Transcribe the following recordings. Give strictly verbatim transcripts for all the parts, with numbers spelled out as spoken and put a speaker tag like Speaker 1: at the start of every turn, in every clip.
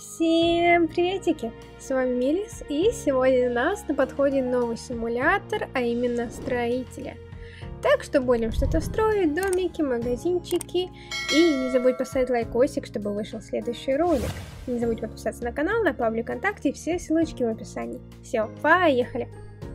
Speaker 1: Всем приветики! С вами Милис, и сегодня у нас на подходе новый симулятор, а именно строителя. Так что будем что-то строить, домики, магазинчики. И не забудь поставить лайкосик, чтобы вышел следующий ролик. Не забудь подписаться на канал, на паблик ВКонтакте, все ссылочки в описании. Все, поехали!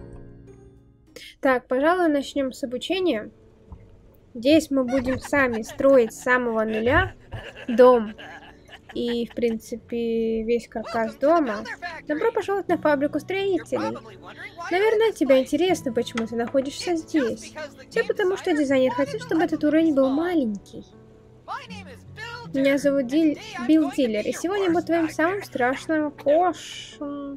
Speaker 1: Так, пожалуй, начнем с обучения. Здесь мы будем сами строить с самого нуля дом. И, в принципе, весь каркас дома. Добро пожаловать на фабрику строителей. Наверное, тебе интересно, почему ты находишься здесь. Все потому, что дизайнер хотел, чтобы этот уровень был маленький. Меня зовут Диль... Билл Диллер, и сегодня я буду твоим самым страшным кошем.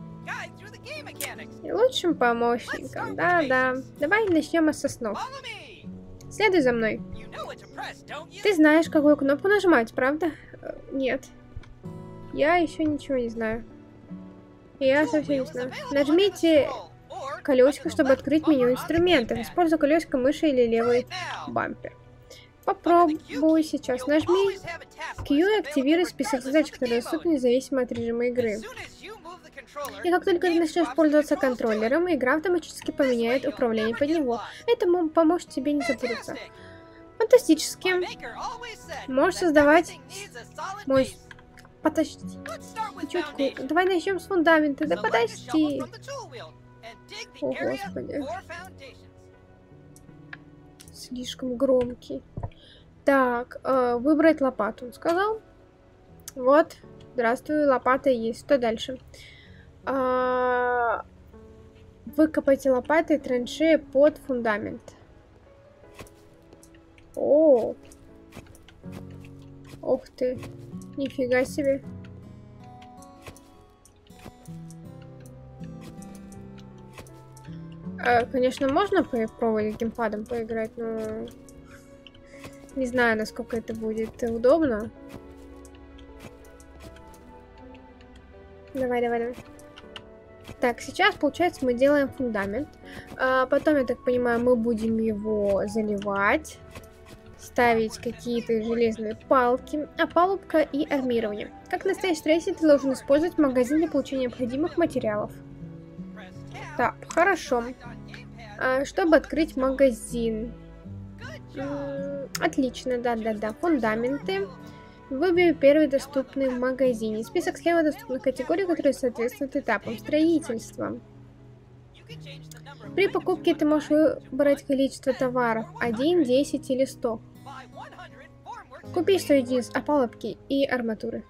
Speaker 1: И лучшим помощником. Да-да. Давай начнем с основ. Следуй за мной. Ты знаешь, какую кнопку нажимать, правда? Нет. Я еще ничего не знаю. Я совсем не знаю. Нажмите колесико, чтобы открыть меню инструментов. Используй колесико мыши или левый бампер. Попробуй сейчас. Нажми Q и активируй список задач, которые доступны независимо от режима игры. И как только ты начнешь пользоваться контроллером, игра автоматически поменяет управление под него. Это поможет тебе не запутаться. Фантастически. Можешь создавать мой... Подожди. Чутку. Давай начнем с фундамента. Да подожди. О, господи. Слишком громкий. Так, э, выбрать лопату, он сказал. Вот. Здравствуй, лопата есть. Что дальше? А... Выкопайте лопатой траншеи под фундамент. О, ух ты, нифига себе. А, конечно, можно попробовать геймпадом поиграть, но не знаю, насколько это будет удобно. Давай, давай, давай. Так, сейчас, получается, мы делаем фундамент. А потом, я так понимаю, мы будем его заливать. Ставить какие-то железные палки, опалубка и армирование. Как настоящий строитель, ты должен использовать магазин для получения необходимых материалов. Так, хорошо. А, чтобы открыть магазин. М-м, отлично, да-да-да. Фундаменты. Выбери первый доступный в магазине. Список слева доступных категорий, которые соответствуют этапам строительства. При покупке ты можешь выбрать количество товаров. один, десять или сто. Купи сто единиц опалубки и арматуры.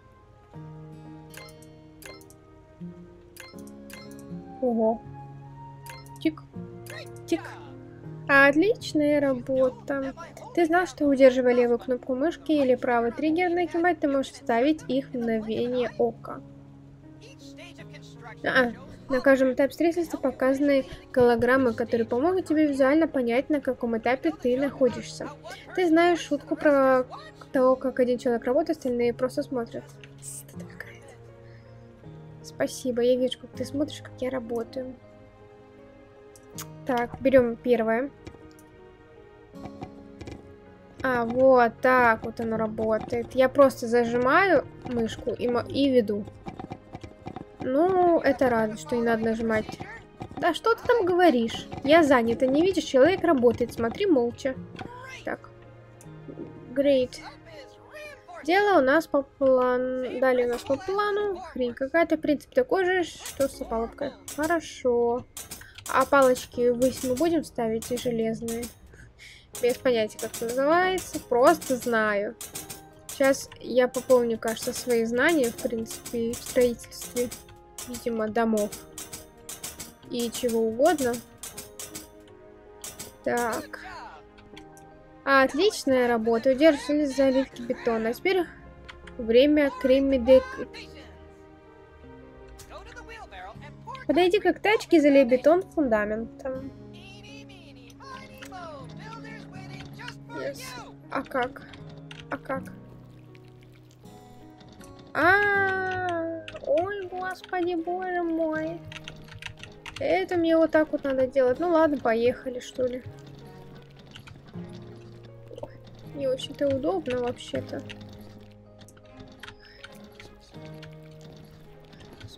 Speaker 1: Ого. Тик. Тик. Отличная работа. Ты знал, что удерживая левую кнопку мышки или правый триггер нажимать, ты можешь вставить их в мгновение ока. А, на каждом этапе строительства показаны голограммы, которые помогут тебе визуально понять, на каком этапе ты находишься. Ты знаешь шутку про того, как один человек работает, остальные просто смотрят. Спасибо, я вижу, как ты смотришь, как я работаю. Так, берем первое. А, вот так вот оно работает. Я просто зажимаю мышку и, и веду. Ну, это радует, что не надо нажимать. Да что ты там говоришь? Я занята, не видишь, человек работает. Смотри молча. Так. Great. Дело у нас по плану. Далее у нас по плану. Хрень какая-то. Принцип такой же, что с опалубкой. Хорошо. А палочки ввысь мы будем ставить и железные? Без понятия, как это называется. Просто знаю. Сейчас я пополню, кажется, свои знания, в принципе, в строительстве, видимо, домов и чего угодно. Так. Отличная работа. Удерживали заливки бетона. А теперь время кремедек. Подойди к тачке и залей бетон фундаментом. Yes. А как? А как? А, ой, господи, боже мой. Это мне вот так вот надо делать. Ну ладно, поехали, что ли. Ой, не очень-то удобно вообще-то.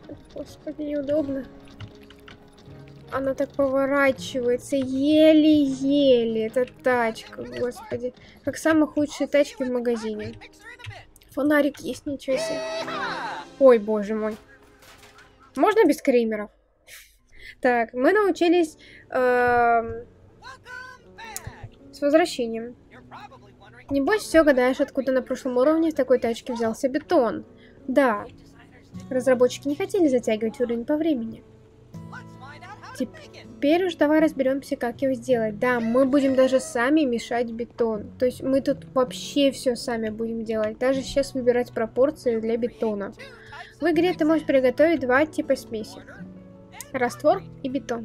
Speaker 1: Господи, неудобно. Она так поворачивается еле-еле. Это тачка, господи. Как самые худшие тачки в магазине. Фонарик есть, ничего себе. Ой, боже мой. Можно без кримеров? Так, мы научились... Э, с возвращением. Небось, все гадаешь, откуда на прошлом уровне в такой тачке взялся бетон. Да. Разработчики не хотели затягивать уровень по времени. Теперь уж давай разберемся, как его сделать. Да, мы будем даже сами мешать бетон. То есть мы тут вообще все сами будем делать. Даже сейчас выбирать пропорции для бетона. В игре ты можешь приготовить два типа смеси. Раствор и бетон.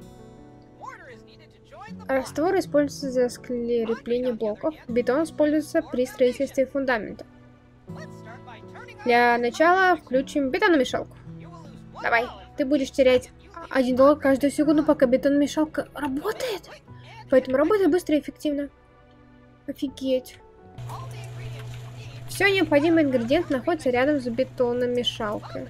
Speaker 1: Раствор используется для скрепления блоков. Бетон используется при строительстве фундамента. Для начала включим бетономешалку. Давай, ты будешь терять один доллар каждую секунду, пока бетономешалка работает. Поэтому работай быстро и эффективно. Офигеть. Все необходимые ингредиенты находятся рядом с бетономешалкой.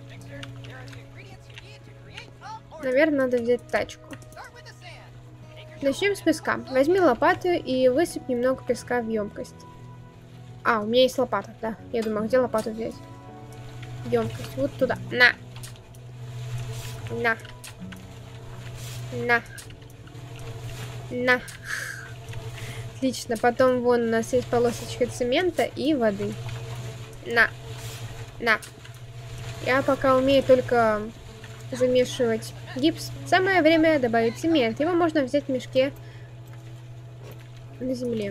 Speaker 1: Наверное, надо взять тачку. Начнем с песка. Возьми лопату и высыпь немного песка в емкость. А, у меня есть лопата, да. Я думаю, где лопату взять? Емкость. Вот туда. На. На. На. На. Отлично. Потом вон у нас есть полосочка цемента и воды. На. На. Я пока умею только замешивать гипс. Самое время добавить цемент. Его можно взять в мешке на земле.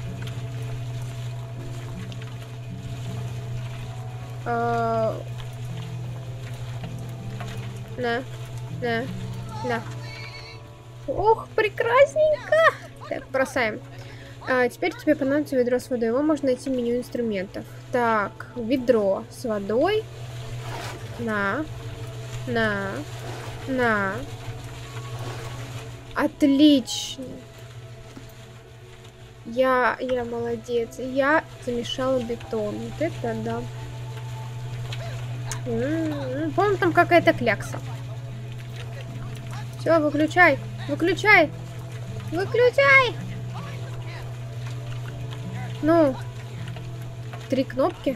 Speaker 1: А... На. На. На. Ох, прекрасненько! Так, бросаем. А, теперь тебе понадобится ведро с водой. Его можно найти в меню инструментов. Так, ведро с водой. На. На. На. Отлично. Я, я молодец. Я замешала бетон. Вот это да. М-м-м. По-моему, там какая-то клякса. Все, выключай. Выключай. Выключай. Ну. Три кнопки.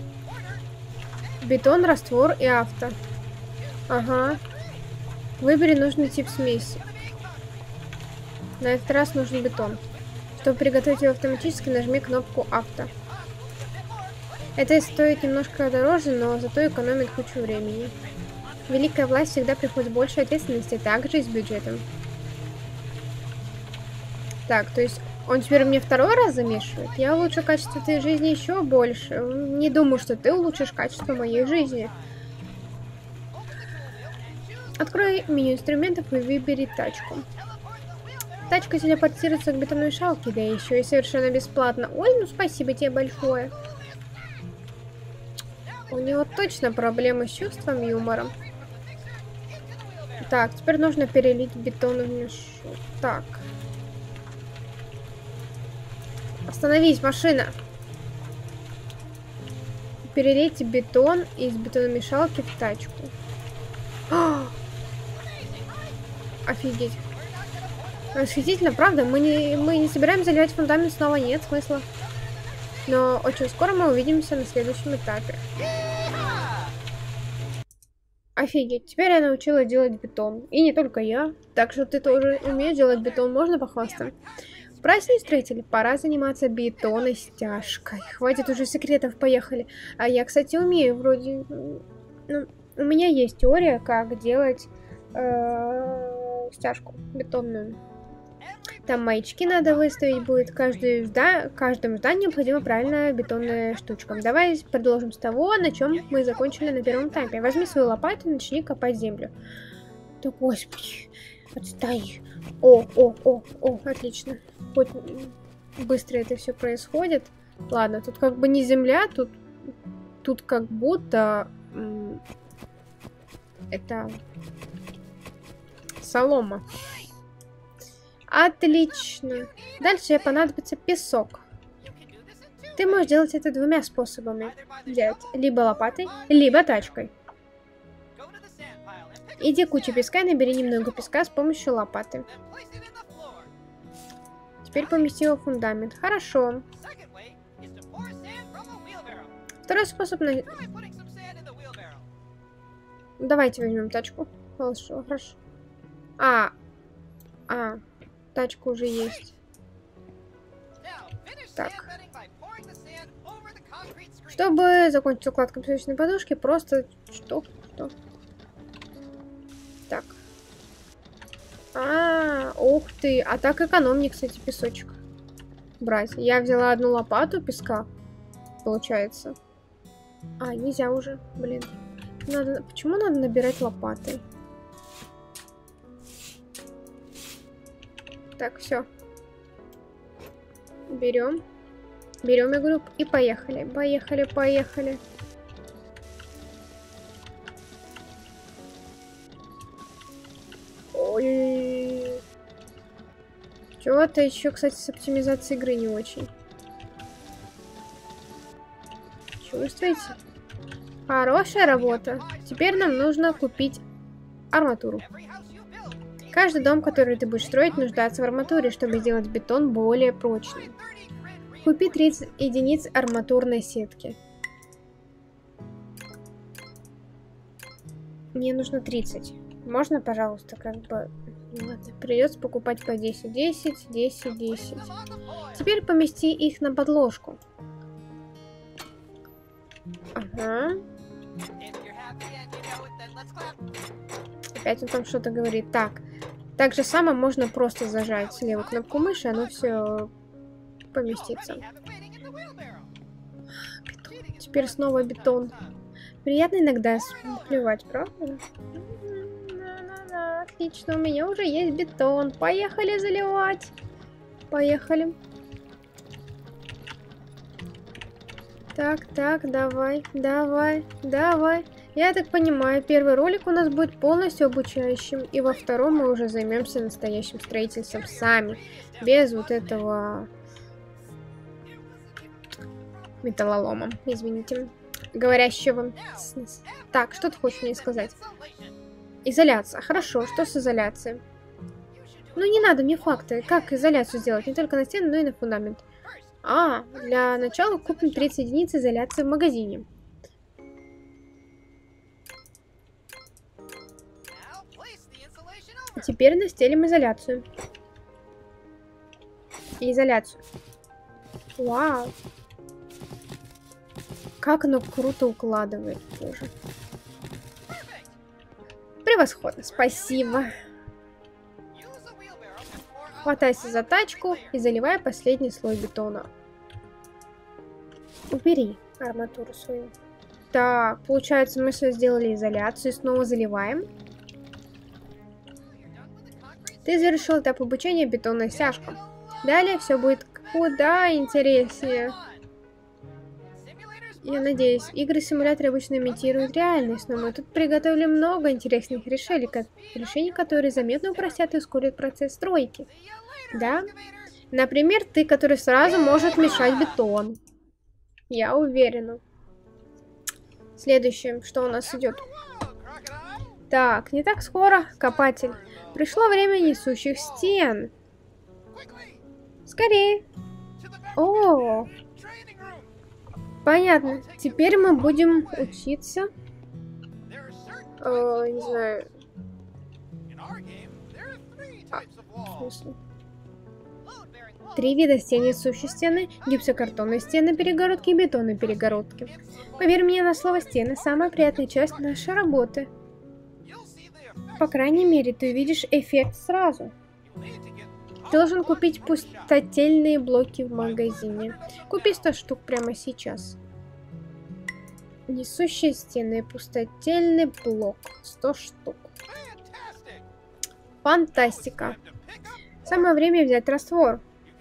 Speaker 1: Бетон, раствор и авто. Ага. Выбери нужный тип смеси. На этот раз нужен бетон. Чтобы приготовить его автоматически, нажми кнопку авто. Это стоит немножко дороже, но зато экономит кучу времени. Великая власть всегда приходит с большей ответственности, также и с бюджетом. Так, то есть он теперь мне второй раз замешивает? Я улучшу качество твоей жизни еще больше. Не думаю, что ты улучшишь качество моей жизни. Открой меню инструментов и выбери тачку. Тачка телепортируется к бетономешалке, да еще и совершенно бесплатно. Ой, ну спасибо тебе большое. У него точно проблемы с чувством юмора. Так, теперь нужно перелить бетон в мешок. Так. Остановись, машина. Перелейте бетон из бетономешалки в тачку. О! Офигеть. Восхитительно, правда? Мы не, мы не собираемся заливать фундамент снова, нет смысла. Но очень скоро мы увидимся на следующем этапе. Офигеть, теперь я научила делать бетон. И не только я. Так что ты тоже умеешь делать бетон, можно похвастаться. Праздник строители, пора заниматься бетоностяжкой. Хватит уже секретов, поехали. А я, кстати, умею вроде... Ну, у меня есть теория, как делать э, стяжку бетонную. Там маячки надо выставить будет. Каждый зда... Каждому зданию необходима правильная бетонная штучка. Давай продолжим с того, на чем мы закончили на первом этапе. Возьми свою лопату и начни копать землю. Да господи, отстань. О, о, о, о, отлично. Хоть быстро это все происходит. Ладно, тут как бы не земля, тут, тут как будто это солома. Отлично. Дальше понадобится песок. Ты можешь делать это двумя способами. Взять либо лопатой, либо тачкой. Иди к куче песка и набери немного песка с помощью лопаты. Теперь помести его в фундамент. Хорошо. Второй способ... На... Давайте возьмем тачку. Хорошо, хорошо. А, а, тачка уже есть. Так. Чтобы закончить укладку песочной подушки, просто... Что? Что? Так. А, ух ты. А так экономнее, кстати, песочек брать. Я взяла одну лопату песка, получается. А, нельзя уже, блин. Надо... Почему надо набирать лопатой? Так, все. Берем. Берем, я говорю, и поехали. Поехали, поехали. Ой. Чего-то еще, кстати, с оптимизацией игры не очень. Чувствуете? Хорошая работа. Теперь нам нужно купить арматуру. Каждый дом, который ты будешь строить, нуждается в арматуре, чтобы сделать бетон более прочным. Купи тридцать единиц арматурной сетки. Мне нужно тридцать. Можно, пожалуйста, как бы... Ладно, придется покупать по десять, десять, десять, десять. Теперь помести их на подложку. Ага. Опять он там что-то говорит. Так. Так же само можно просто зажать левую кнопку мыши, оно все поместится. Бетон. Теперь снова бетон. Приятно иногда плевать, правда? Отлично, у меня уже есть бетон. Поехали заливать. Поехали. Так, так, давай, давай, давай. Я так понимаю, первый ролик у нас будет полностью обучающим, и во втором мы уже займемся настоящим строительством сами, без вот этого металлолома, извините, говорящего. Так, что ты хочешь мне сказать? Изоляция. Хорошо, что с изоляцией? Ну не надо мне факты, как изоляцию сделать, не только на стену, но и на фундамент. А, для начала купим тридцать единиц изоляции в магазине. А теперь настелим изоляцию. Изоляцию. Вау. Как оно круто укладывает тоже. Превосходно, спасибо. Хватайся за тачку и заливай последний слой бетона. Убери арматуру свою. Так, получается, мы все сделали изоляцию. Снова заливаем. Ты завершил этап обучения бетонной стяжкой. Далее все будет куда интереснее. Я надеюсь, игры-симуляторы обычно имитируют реальность, но мы тут приготовили много интересных решений, решений, которые заметно упростят и ускорят процесс стройки. Да? Например, ты, который сразу может мешать бетон. Я уверена. Следующее, что у нас идет. Так, не так скоро, копатель. Пришло время несущих стен. Скорее. О, понятно. Теперь мы будем учиться. Э, не знаю. А, в смысле? Три вида стен: несущие стены, гипсокартонные стены, перегородки и бетонные перегородки. Поверь мне на слово, стены — самая приятная часть нашей работы. По крайней мере, ты увидишь эффект сразу. Должен купить пустотельные блоки в магазине. Купи сто штук прямо сейчас. Несущие стены, пустотельный блок. сто штук. Фантастика. Самое время взять раствор.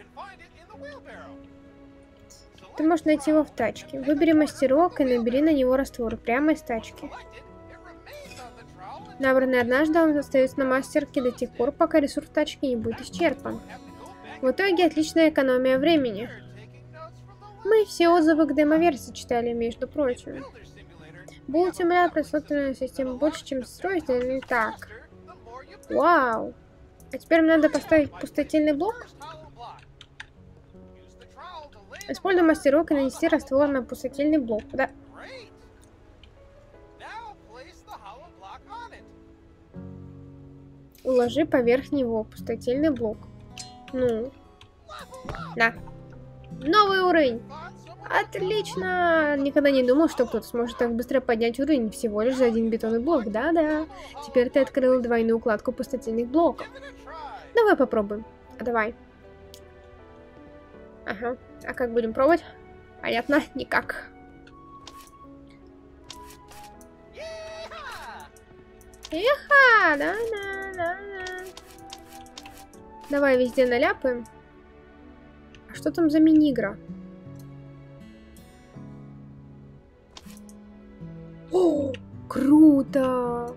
Speaker 1: Ты можешь найти его в тачке. Выбери мастерок и набери на него раствор прямо из тачки. Набранный однажды, он остается на мастерке до тех пор, пока ресурс тачки не будет исчерпан. В итоге отличная экономия времени. Мы все отзывы к демо-версии читали, между прочим. Будет земля, просмотренная система больше, чем строить, или так? Вау! А теперь мне надо поставить пустотельный блок? Используй мастерок и нанести раствор на пустотельный блок. Да. Уложи поверх него пустотельный блок. Ну. На. Новый уровень. Отлично! Никогда не думал, что кто-то сможет так быстро поднять уровень всего лишь за один бетонный блок. Да-да. Теперь ты открыл двойную укладку пустотельных блоков. Давай попробуем. А давай. Ага. А как будем пробовать? Понятно? Никак. Еха! Да-да-да-да. Давай везде наляпаем. А что там за мини-игра? О, круто!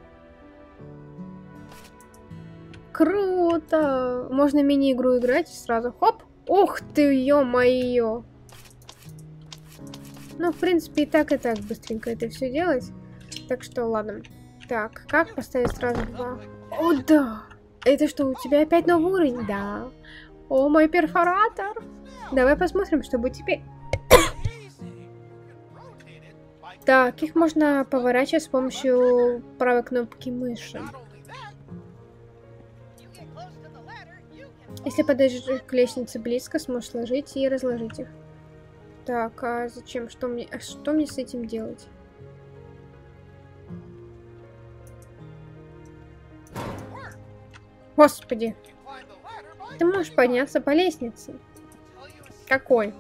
Speaker 1: Круто! Можно мини-игру играть и сразу хоп! Ух ты, ё-моё! Ну, в принципе, и так, и так быстренько это все делать. Так что, ладно. Так, как поставить сразу два? О, да! Это что, у тебя опять новый уровень? Да. О, мой перфоратор! Давай посмотрим, что будет теперь. Так, их можно поворачивать с помощью правой кнопки мыши. Если подойдешь к лестнице близко, сможешь сложить и разложить их. Так, а зачем? Что мне, а что мне с этим делать? Господи. Ты можешь подняться по лестнице. Какой?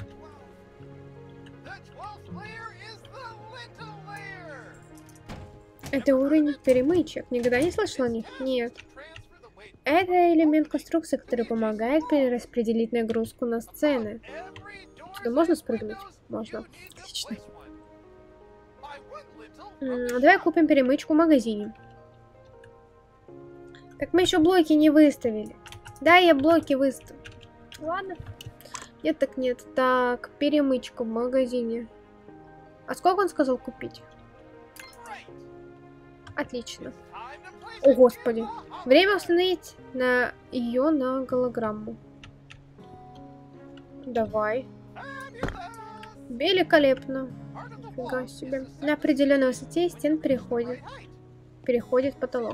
Speaker 1: Это уровень перемычек. Никогда не слышал о них? Нет. Это элемент конструкции, который помогает перераспределить нагрузку на сцены. Сюда можно спрыгнуть? Можно. Отлично. М-м, давай купим перемычку в магазине. Так мы еще блоки не выставили. Да, я блоки выставил. Ладно. Нет, так нет. Так, перемычка в магазине. А сколько он сказал купить? Отлично. О, господи. Время установить на ее на голограмму. Давай. Великолепно. Фига себе. На определенной высоте стен переходит. Переходит потолок.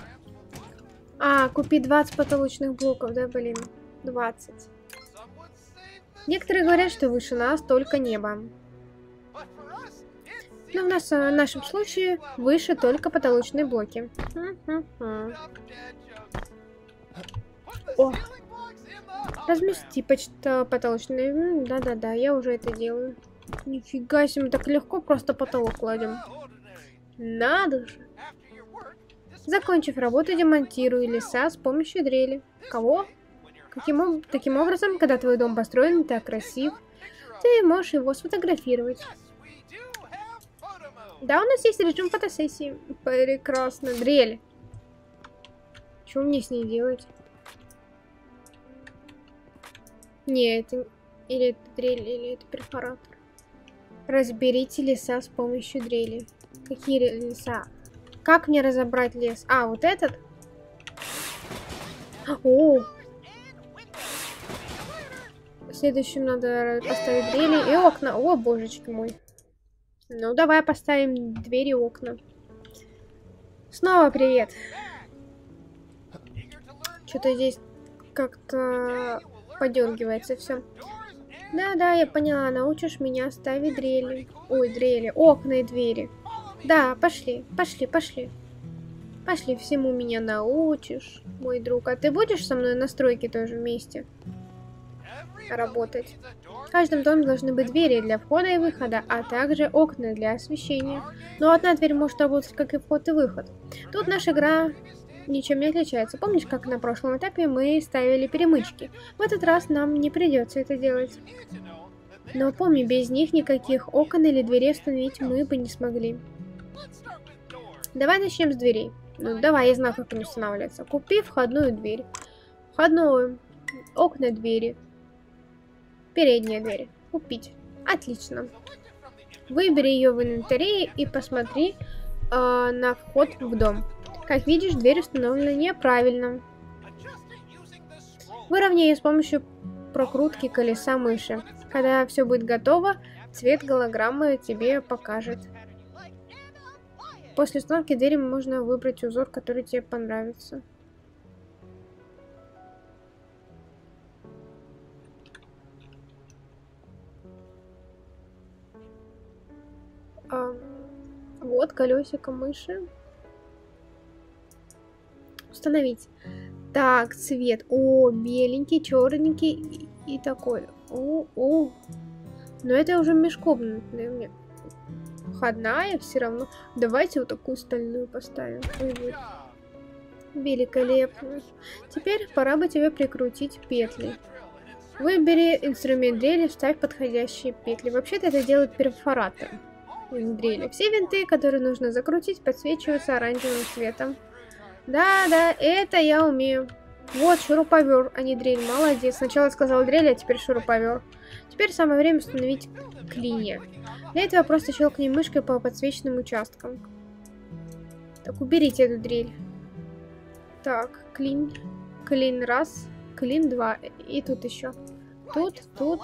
Speaker 1: А, купи двадцать потолочных блоков, да, блин? двадцать. Некоторые говорят, что выше нас только небо. Но в, нас, в нашем случае выше только потолочные блоки. О! Размести почти потолочные. Да-да-да, я уже это делаю. Нифига себе, мы так легко просто потолок кладем. Надо же. Закончив работу, демонтируй леса с помощью дрели. Кого? Каким, таким образом, когда твой дом построен так красив, ты можешь его сфотографировать. Да, у нас есть режим фотосессии. Прекрасно. Дрель. Что мне с ней делать? Не, это... Или это дрель, или это перфоратор. Разберите леса с помощью дрели. Какие леса? Как мне разобрать лес? А, вот этот? О! Следующим надо поставить дрели и окна. О, божечки мой. Ну, давай поставим двери и окна. Снова привет. Что-то здесь как-то подергивается все. Да-да, я поняла. Научишь меня ставить дрели. Ой, дрели. Окна и двери. Да, пошли, пошли, пошли. Пошли, всему меня научишь, мой друг. А ты будешь со мной на стройке тоже вместе работать? В каждом доме должны быть двери для входа и выхода, а также окна для освещения. Но одна дверь может работать как и вход и выход. Тут наша игра ничем не отличается. Помнишь, как на прошлом этапе мы ставили перемычки? В этот раз нам не придется это делать. Но помни, без них никаких окон или дверей установить мы бы не смогли. Давай начнем с дверей. Ну, давай, я знаю, как они устанавливаются. Купи входную дверь. Входную. Окна, двери. Передняя дверь. Купить. Отлично. Выбери ее в инвентаре и посмотри э, на вход в дом. Как видишь, дверь установлена неправильно. Выровняй ее с помощью прокрутки колеса мыши. Когда все будет готово, цвет голограммы тебе покажет. После установки двери можно выбрать узор, который тебе понравится. А, вот колесико мыши. Установить. Так, цвет. О, беленький, черненький и, и такой. О, о. Но это уже межкомнатная мне. Входная все равно. Давайте вот такую стальную поставим. Ой, вот. Великолепно. Теперь пора бы тебе прикрутить петли. Выбери инструмент дрели, вставь подходящие петли. Вообще-то это делает перфоратор. Дрели. Все винты, которые нужно закрутить, подсвечиваются оранжевым цветом. Да, да, это я умею. Вот, шуруповер, а не дрель. Молодец. Сначала сказал дрель, а теперь шуруповер. Теперь самое время установить клинья. Для этого просто щелкни мышкой по подсвеченным участкам. Так, уберите эту дрель. Так, клин. Клин раз, клин два. И тут еще. Тут, тут.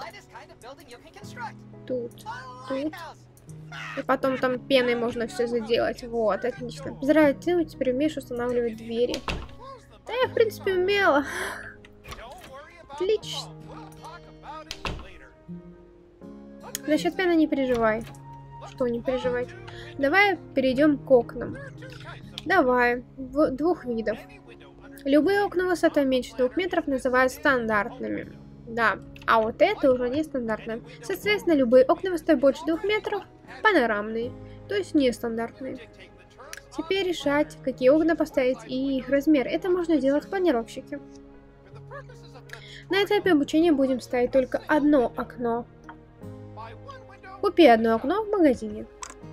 Speaker 1: Тут, тут. И потом там пеной можно все заделать. Вот, отлично. Зря ты теперь умеешь устанавливать двери. Да я, в принципе, умела. Отлично. Насчет пены не переживай. Что не переживать? Давай перейдем к окнам. Давай. В двух видов. Любые окна высотой меньше двух метров называют стандартными. Да. А вот это уже нестандартное. Соответственно, любые окна высотой больше двух метров панорамные, то есть нестандартные. Теперь решать, какие окна поставить и их размер. Это можно делать в планировщике. На этапе обучения будем ставить только одно окно. Купи одно окно в магазине.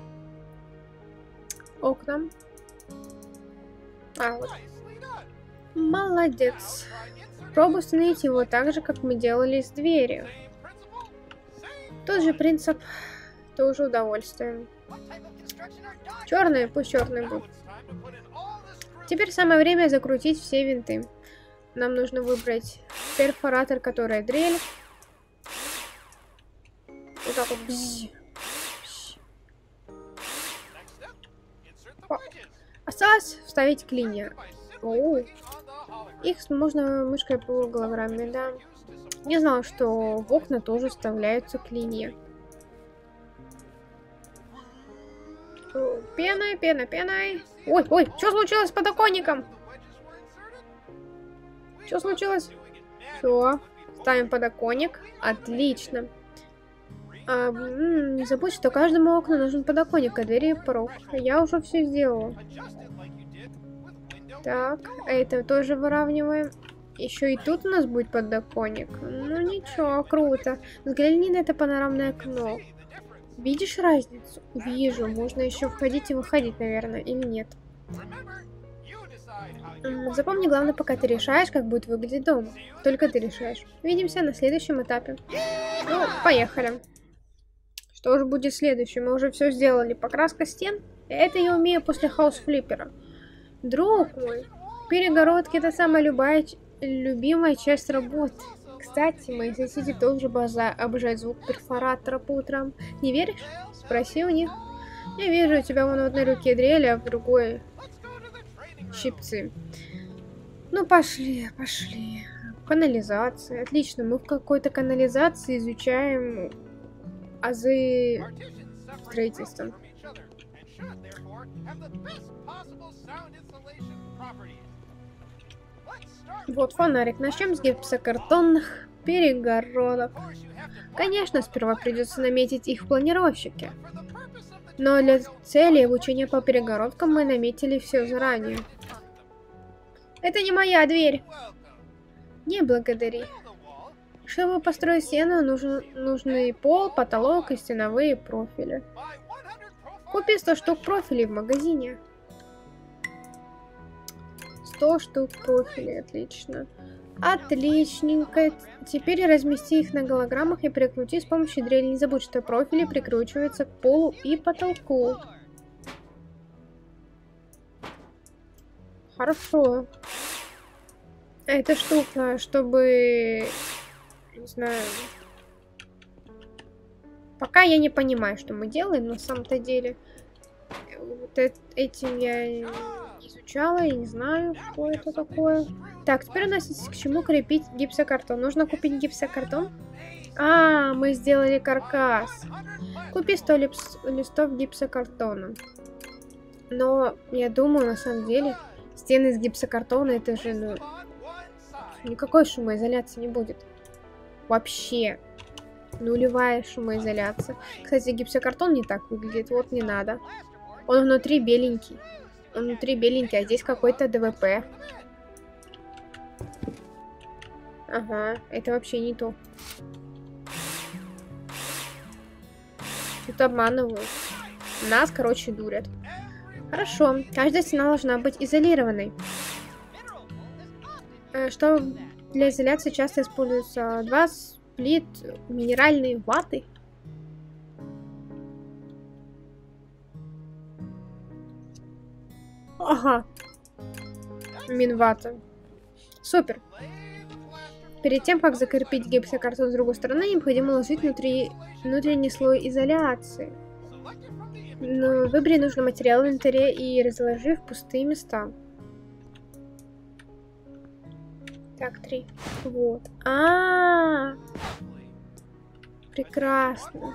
Speaker 1: Окна. А, вот. Молодец. Пробуй установить его так же, как мы делали с дверью. Тот же принцип, тоже удовольствие. Черные, пусть черные будут. Теперь самое время закрутить все винты. Нам нужно выбрать перфоратор, который дрель. Вот так вот. Бзz. Бзz. Осталось вставить клинья. О, их можно мышкой по голограмме, да. Не знала, что в окна тоже вставляются клинья. Пеной, пеной, пеной. Ой, ой, что случилось с подоконником? Что случилось? Все, ставим подоконник. Отлично. А, м-м, не забудь, что каждому окну нужен подоконник, а двери порог. Я уже все сделала. Так, это тоже выравниваем. Еще и тут у нас будет подоконник. Ну ничего, круто. Взгляни на это панорамное окно. Видишь разницу? Вижу. Можно еще входить и выходить, наверное, или нет. Запомни, главное, пока ты решаешь, как будет выглядеть дом. Только ты решаешь. Увидимся на следующем этапе. Ну, поехали. Что же будет следующим? Мы уже все сделали. Покраска стен. Это я умею после хаус-флиппера. Друг мой, перегородки — это самая любая, любимая часть работы. Кстати, мои соседи тоже обожают звук перфоратора по утрам. Не веришь? Спроси у них. Я вижу, у тебя вон в одной руке дрель, а в другой щипцы. Ну, пошли, пошли. Канализация. Отлично, мы в какой-то канализации изучаем азы строительства. Вот фонарик. Начнем с гипсокартонных перегородок. Конечно, сперва придется наметить их в планировщике. Но для цели обучения по перегородкам мы наметили все заранее. Это не моя дверь. Не благодари. Чтобы построить стену, нужен нужный пол, потолок и стеновые профили. Купи сто штук профилей в магазине. сто штук профилей, отлично. Отличненько. Теперь размести их на голограммах и прикрути с помощью дрели. Не забудь, что профили прикручиваются к полу и потолку. Хорошо. Эта штука, чтобы... Не знаю... Пока я не понимаю, что мы делаем на самом-то деле. Вот этим я изучала, я не знаю, что это такое. Так, теперь у нас есть к чему крепить гипсокартон. Нужно купить гипсокартон. А, мы сделали каркас. Купи сто листов гипсокартона. Но я думаю, на самом деле, стены из гипсокартона, это же, ну, никакой шумоизоляции не будет. Вообще. Нулевая шумоизоляция. Кстати, гипсокартон не так выглядит. Вот не надо. Он внутри беленький. Он внутри беленький, а здесь какой-то ДВП. Ага, это вообще не то. Тут обманывают. Нас, короче, дурят. Хорошо. Каждая стена должна быть изолированной. Что для изоляции часто используется два сплит минеральной ваты. Ага. Минвата. Супер. Перед тем, как закрепить гипсокартон с другой стороны, необходимо уложить внутри внутренний слой изоляции. Но выбери нужный материал в инвентаре и разложи в пустые места. Так, три. Вот. А, -а, -а. Прекрасно.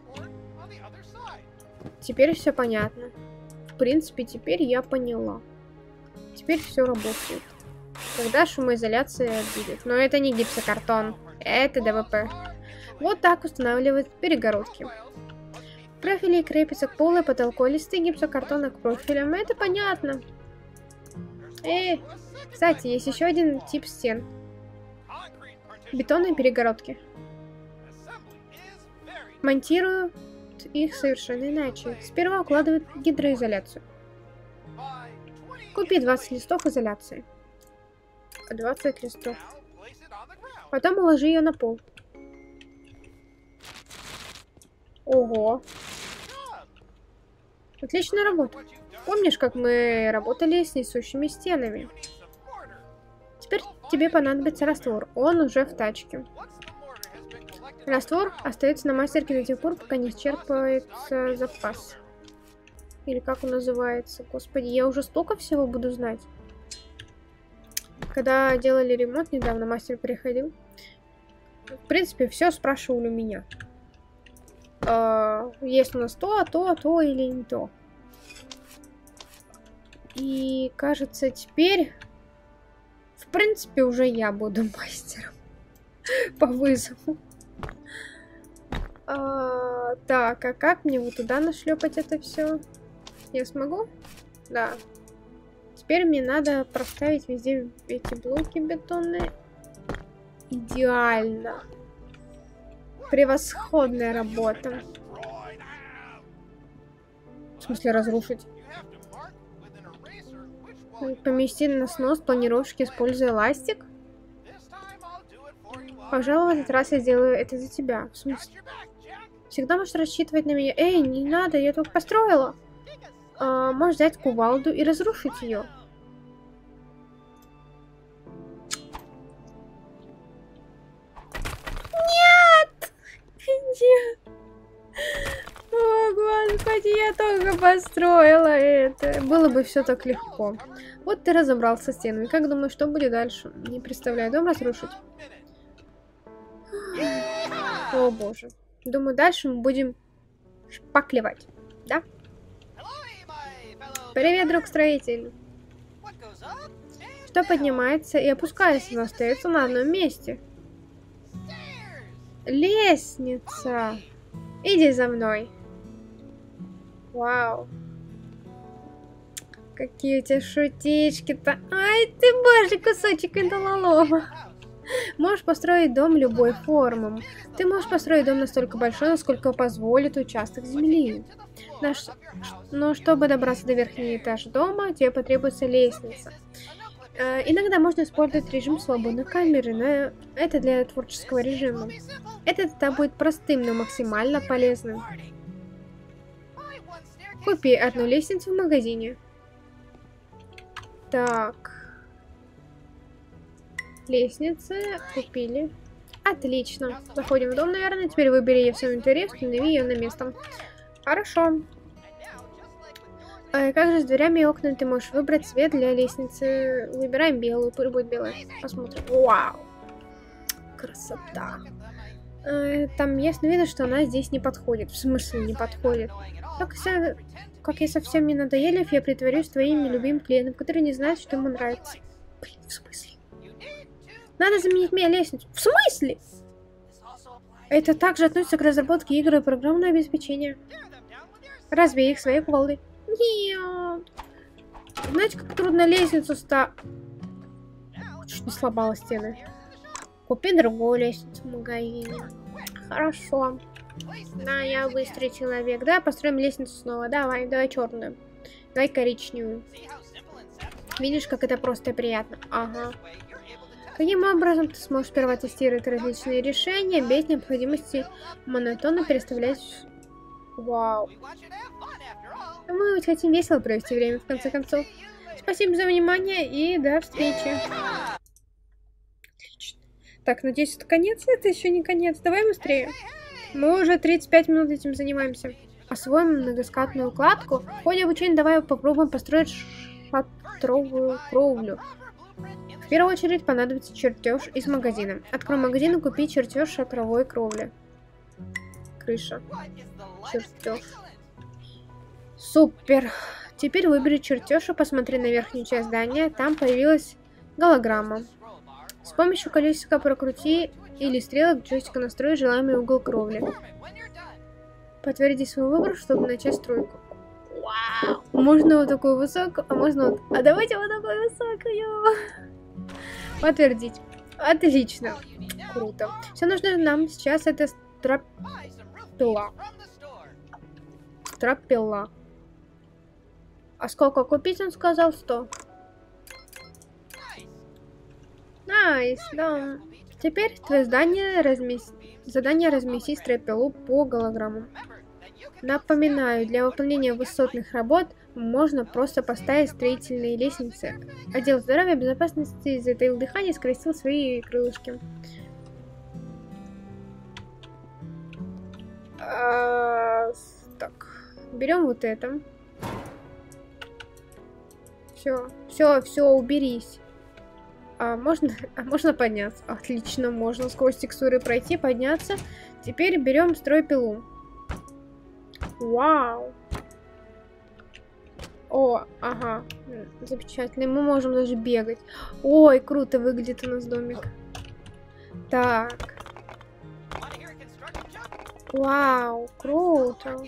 Speaker 1: Теперь все понятно. В принципе, теперь я поняла. Теперь все работает. Когда шумоизоляция будет. Но это не гипсокартон. Это ДВП. Вот так устанавливают перегородки. Профили крепятся к полу и потолку. Листы гипсокартона к профилям. Это понятно. Эй, кстати, есть еще один тип стен. Бетонные перегородки. Монтирую их совершенно иначе. Сперва укладывают гидроизоляцию. Купи двадцать листов изоляции. двадцать листов. Потом уложи ее на пол. Ого. Отличная работа. Помнишь, как мы работали с несущими стенами? Теперь тебе понадобится раствор. Он уже в тачке. Раствор остается на мастерке до тех пор, пока не исчерпается запас. Или как он называется? Господи, я уже столько всего буду знать. Когда делали ремонт недавно, мастер приходил. В принципе, все спрашивали у меня. Uh, есть у нас то, то, то или не то. И кажется, теперь, в принципе, уже я буду мастером по вызову. Uh, так, а как мне вот туда нашлепать это все? Я смогу? Да. Теперь мне надо проставить везде эти блоки бетонные. Идеально. Превосходная работа. В смысле разрушить? Помести на снос планировщики, используя ластик? Пожалуй, в этот раз я сделаю это за тебя. В смысле? Всегда можешь рассчитывать на меня. Эй, не надо, я только построила. А, можешь взять кувалду и разрушить ее. Нет! О, господи, я только построила это. Было бы все так легко. Вот ты разобрался с стенами. Как думаешь, что будет дальше? Не представляю. Дом разрушить? О, боже. Думаю, дальше мы будем шпаклевать. Да? Привет, друг-строитель. Что поднимается и опускается, но остается на одном месте? Лестница. Иди за мной. Вау. Какие у тебя шутечки-то. Ай, ты боже, кусочек металлолома. Можешь построить дом любой формы. Ты можешь построить дом настолько большой, насколько позволит участок земли. Но чтобы добраться до верхнего этажа дома, тебе потребуется лестница. Э, иногда можно использовать режим свободной камеры, но это для творческого режима. Этот этап будет простым, но максимально полезным. Купи одну лестницу в магазине. Так. Лестницы купили. Отлично. Заходим в дом, наверное. Теперь выбери ее в своем инвентаре, установи ее на место. Хорошо. А как же с дверями и окнами ты можешь выбрать цвет для лестницы? Выбираем белую, пусть будет белая. Посмотрим. Вау. Красота. Там ясно видно, что она здесь не подходит. В смысле не подходит? Как, со... как я совсем не надоелив, я притворюсь твоим любимым клиентом, который не знает, что ему нравится. Блин, в смысле? Надо заменить мне лестницу. В смысле? Это также относится к разработке игр и программного обеспечения. Разбей их своей кувалдой. Нет. Знаете, как трудно лестницу ста... Чуть не сломала стены. Купи другую лестницу в магазине. Хорошо. Да, я быстрый человек. Да, построим лестницу снова. Давай, давай черную. Давай коричневую. Видишь, как это просто и приятно. Ага. Каким образом ты сможешь сперва тестировать различные решения без необходимости монотонно переставлять... Вау. Мы ведь хотим весело провести время, в конце концов. Спасибо за внимание и до встречи. Отлично. Так, надеюсь, это конец? Это еще не конец. Давай быстрее. Мы уже тридцать пять минут этим занимаемся. Освоим многоскатную укладку. В ходе обучения давай попробуем построить шатровую кровлю. В первую очередь понадобится чертеж из магазина. Открой магазин и купи чертеж шатровой кровли. Крыша. Чертеж. Супер. Теперь выбери чертеж и посмотри на верхнюю часть здания. Там появилась голограмма. С помощью колесика прокрути или стрелок джойстика настрой желаемый угол кровли. Подтверди свой выбор, чтобы начать стройку. Вау. Можно вот такую высокую, а можно вот... А давайте вот такую высокую. Подтвердить. Отлично. Круто. Все нужно нам сейчас это стропила. Стропила. А сколько купить, он сказал? сто. Найс, да. Теперь твое здание размест... задание разместить стропилу по голограммам. Напоминаю, для выполнения высотных работ можно просто поставить строительные лестницы. Отдел здоровья и безопасности затаил дыхание и скрестил свои крылышки. А, так, берем вот это. Все, все, все, уберись. А можно, а можно подняться? Отлично, можно сквозь текстуры пройти, подняться. Теперь берем стройпилу. Вау. О, ага, замечательно. Мы можем даже бегать. Ой, круто выглядит у нас домик. Так. Вау, круто.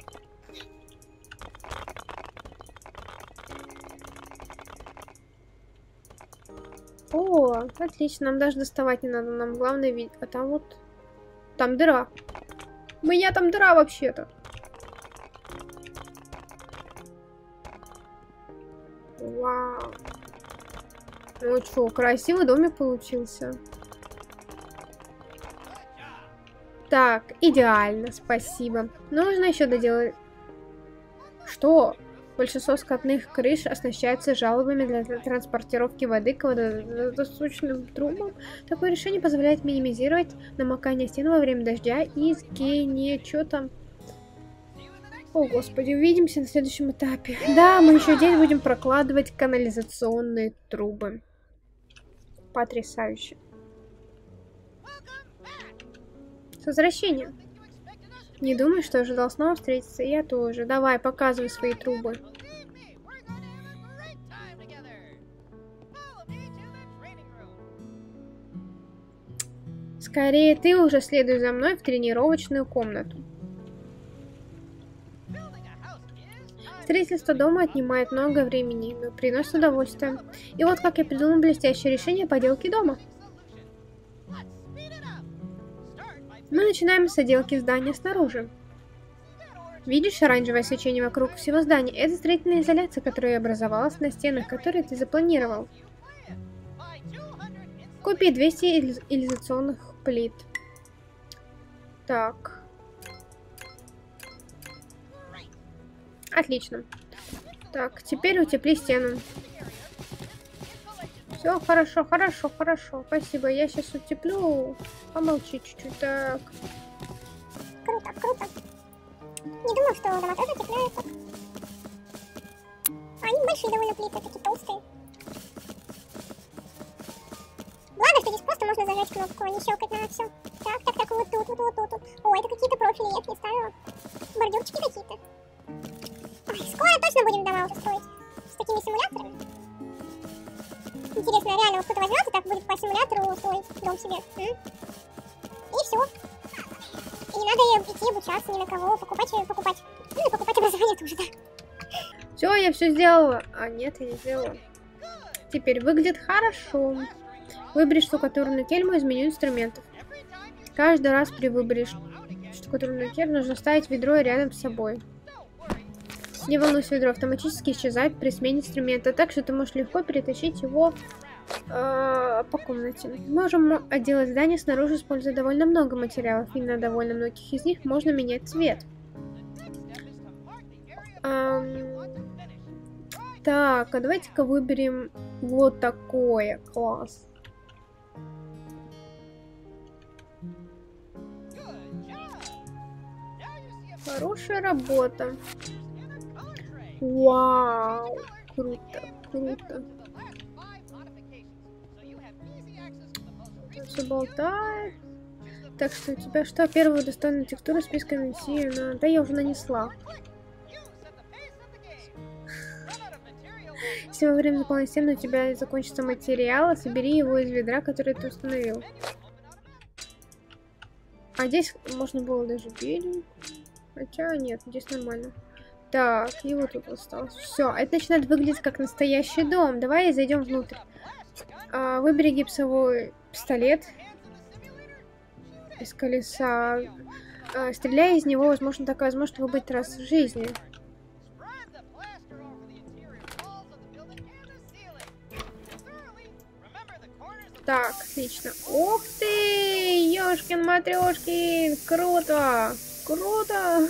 Speaker 1: О, отлично, нам даже доставать не надо, нам главное видеть. А там вот... Там дыра. У меня там дыра вообще-то. Вау. Ну что, красивый домик получился. Так, идеально, спасибо. Нужно еще доделать... Что? Большинство скатных крыш оснащаются жалобами для транспортировки воды к водосточным трубам. Такое решение позволяет минимизировать намокание стен во время дождя и сгинение. Чё там? О, господи, увидимся на следующем этапе. Да, мы еще день будем прокладывать канализационные трубы. Потрясающе. С возвращением. Не думаю, что ожидал снова встретиться. Я тоже. Давай, показывай свои трубы. Скорее, ты уже следуй за мной в тренировочную комнату. Строительство дома отнимает много времени, но приносит удовольствие. И вот как я придумал блестящее решение поделки дома. Мы начинаем с отделки здания снаружи. Видишь оранжевое свечение вокруг всего здания? Это строительная изоляция, которая образовалась на стенах, которые ты запланировал. Купи двести изоляционных плит. Так. Отлично. Так, теперь утепли стену. Все, хорошо, хорошо, хорошо. Спасибо. Я сейчас утеплю. Помолчи чуть-чуть. Так.
Speaker 2: Круто, круто. Не думал, что дома тоже утепляют так. А они большие довольно плиты, такие толстые. Ладно, что здесь просто можно зажать кнопку, а не щелкать на все. Так, так, так, вот тут, вот тут, вот тут. Ой, это какие-то профили, я их не ставила. Бордюрчики какие-то. Ой, скоро точно будем дома уже строить. С такими симуляторами. Интересно, реально, вот кто-то возьмет и так будет по симулятору строить дом себе. М? И все. И не надо идти обучаться ни на кого, покупать, покупать. Ну и покупать образование тоже, да.
Speaker 1: Все, я все сделала. А нет, я не сделала. Теперь выглядит хорошо. Выбери штукатурную кельму из меню инструментов. Каждый раз при выборе штукатурную кельму нужно ставить ведро рядом с собой. Не волнуйся, ведро автоматически исчезает при смене инструмента, так что ты можешь легко перетащить его э, по комнате. Можем отделать здание снаружи, используя довольно много материалов, и на довольно многих из них можно менять цвет. Эм, так, а давайте-ка выберем вот такое. Класс. Хорошая работа. Вау, круто, круто. Все болтает. Так что у тебя что? Первую достойную текстуру списка нанеси на... Да я уже нанесла. Если во время заполнения стены у тебя закончится материал, собери его из ведра, который ты установил. А здесь можно было даже беленькую. Хотя нет, здесь нормально. Так, и вот тут осталось. Все, это начинает выглядеть как настоящий дом. Давай зайдем внутрь. А, выбери гипсовой пистолет из колеса. А, стреляя из него, возможно, такая возможность выбыть раз в жизни. Так, отлично. Ух ты! Ёшкин-матрёшкин! Круто! Круто!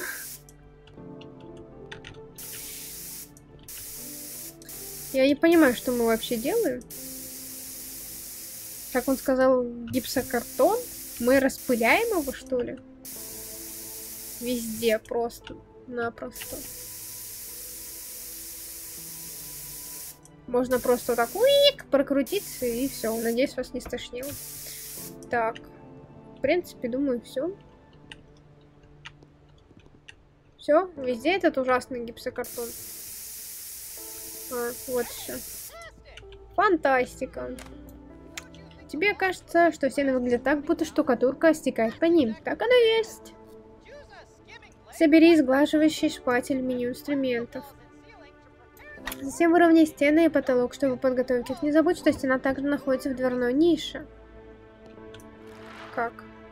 Speaker 1: Я не понимаю, что мы вообще делаем. Как он сказал, гипсокартон? Мы распыляем его, что ли? Везде просто-напросто. Можно просто так уик, прокрутиться и все. Надеюсь, вас не стошнило. Так. В принципе, думаю, все. Все, везде этот ужасный гипсокартон. А, вот еще. Фантастика. Тебе кажется, что стены выглядят так, будто штукатурка стекает по ним. Так оно и есть. Собери сглаживающий шпатель в меню инструментов. Затем выровняй стены и потолок, чтобы подготовить их. Не забудь, что стена также находится в дверной нише. Как?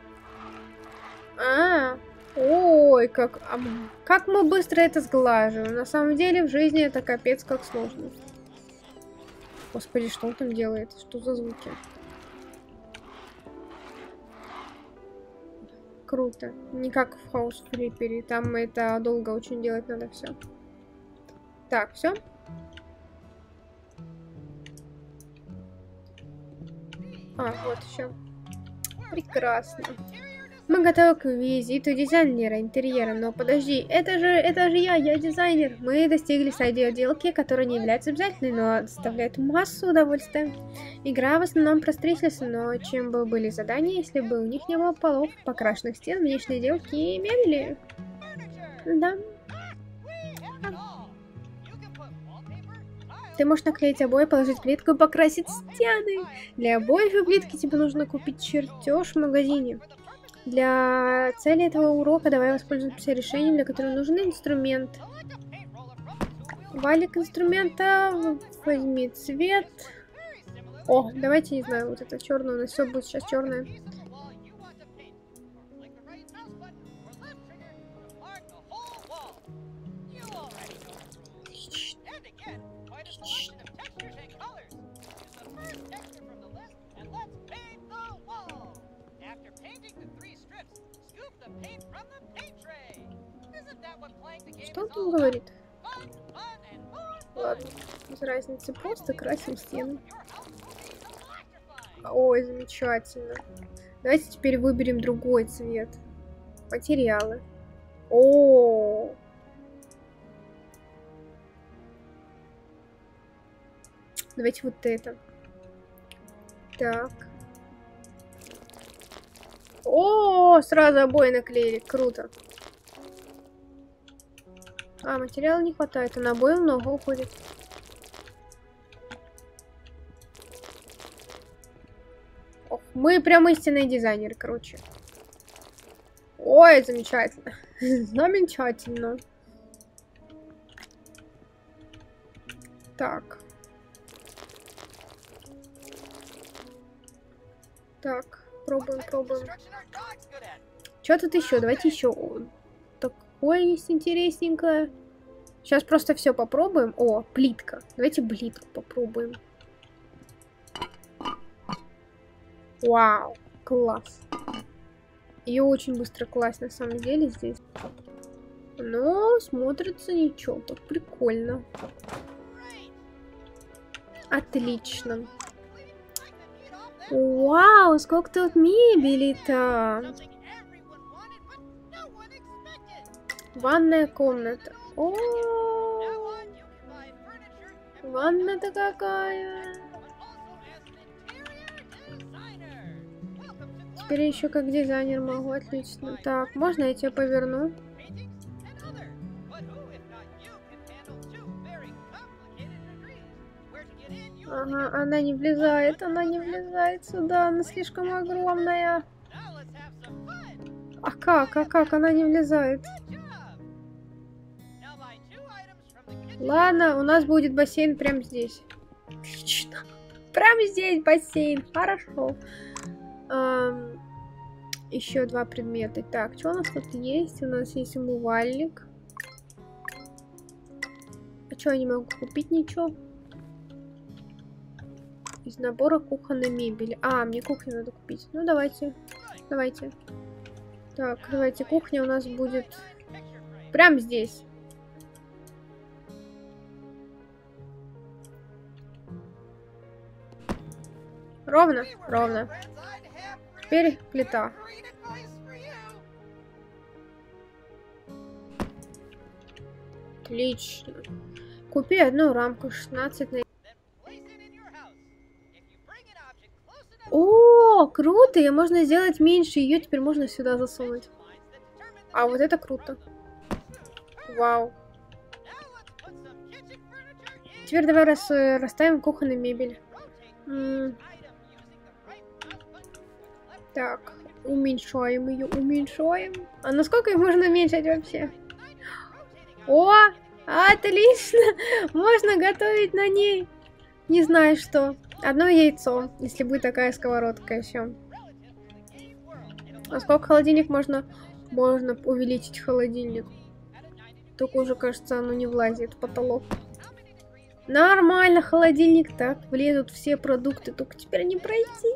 Speaker 1: А, ой, как, а, как мы быстро это сглаживаем. На самом деле в жизни это капец как сложно. Господи, что он там делает? Что за звуки? Круто. Не как в House Flipper. Там это долго очень делать надо все. Так, все. А, вот еще. Прекрасно. Мы готовы к визиту дизайнера интерьера, но подожди, это же, это же я, я дизайнер. Мы достигли стадии отделки, которая не является обязательной, но доставляет массу удовольствия. Игра в основном про строительство, но чем бы были задания, если бы у них не было полов, покрашенных стен, внешней отделки и мебели? Да. Ты можешь наклеить обои, положить плитку и покрасить стены. Для обоев и плитки тебе нужно купить чертеж в магазине. Для цели этого урока давай воспользуемся решением, для которого нужен инструмент. Валик инструмента, возьми цвет. О, давайте, не знаю, вот это черное, у нас все будет сейчас черное. Что он там говорит? Ладно, без разницы, просто красим стены. Ой, замечательно. Давайте теперь выберем другой цвет. Материалы. О, -о, -о. Давайте вот это. Так. О, сразу обои наклеили. Круто. А, материала не хватает, а на обои много уходит. Ох, мы прям истинные дизайнеры, короче. Ой, замечательно. Замечательно. Так. Так, пробуем, пробуем. Что тут еще? Давайте еще. Такое есть интересненькое. Сейчас просто все попробуем. О, плитка. Давайте плитку попробуем. Вау, класс. Ее очень быстро класть на самом деле здесь. Но смотрится ничего, так прикольно. Отлично. Вау, сколько тут мебели-то. Ванная комната. О, ванна-то какая. Теперь еще как дизайнер могу, отлично. Так, можно я тебя поверну? Ага, она не влезает, она не влезает сюда, она слишком огромная. А как, а как, она не влезает? Ладно, у нас будет бассейн прямо здесь. Отлично. Прямо здесь бассейн, хорошо. Эм, еще два предмета. Так, что у нас тут есть? У нас есть умывальник. А что, я не могу купить ничего? Из набора кухонной мебели. А, мне кухню надо купить. Ну, давайте. Давайте. Так, давайте. Кухня у нас будет прямо здесь. Ровно? Ровно. Теперь плита. Отлично. Купи одну рамку шестнадцать на... О, круто! Ее можно сделать меньше, ее теперь можно сюда засунуть. А вот это круто. Вау. Теперь давай рас, расставим кухонную мебель. М-м. Так, уменьшаем ее, уменьшаем. А насколько ее можно уменьшить вообще? О, отлично! Можно готовить на ней. Не знаю что. Одно яйцо, если будет такая сковородка еще. А сколько холодильник можно? Можно увеличить холодильник. Только уже, кажется, оно не влазит в потолок. Нормально, холодильник. Так, влезут все продукты. Только теперь не пройти.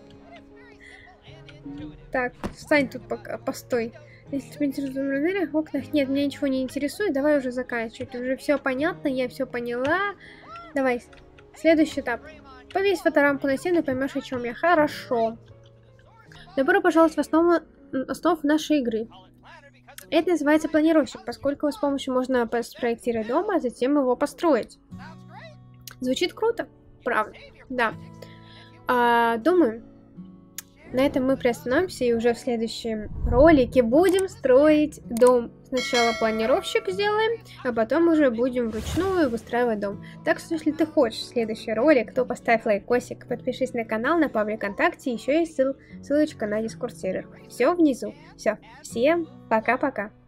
Speaker 1: Так, встань тут пока, постой. Если тебя интересует в окнах, нет, меня ничего не интересует. Давай уже заканчивать. Уже все понятно, я все поняла. Давай, следующий этап. Повесь фоторамку на стену и поймешь, о чем я. Хорошо. Добро пожаловать в основу, основу нашей игры. Это называется планировщик, поскольку с помощью можно спроектировать дом, а затем его построить. Звучит круто, правда? Да. А, думаю, на этом мы приостановимся и уже в следующем ролике будем строить дом. Сначала планировщик сделаем, а потом уже будем вручную выстраивать дом. Так что, если ты хочешь следующий ролик, то поставь лайкосик, подпишись на канал, на паблик ВКонтакте, еще есть ссыл, ссылочка на Дискорд сервер. Все внизу. Все. Всем пока-пока.